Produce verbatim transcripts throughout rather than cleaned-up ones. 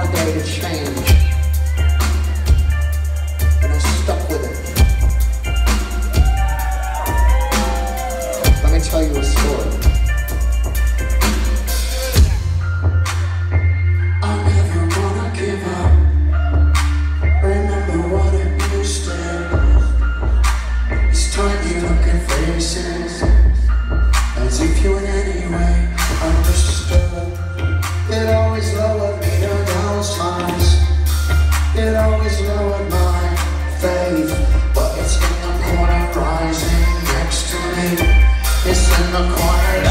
one day to change, and I stuck with it. Let me tell you a story. I never wanna give up. Remember what it used to. It's time you look at faces as if you in any way understood. It always lowered me to those times. It always lowered my faith. But it's in the corner rising next to me. It's in the corner.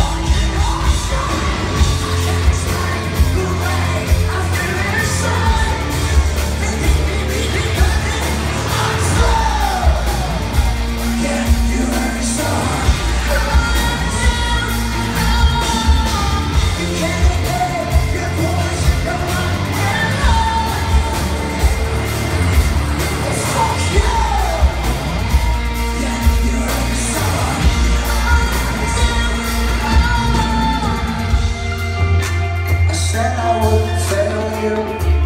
I wouldn't fail you.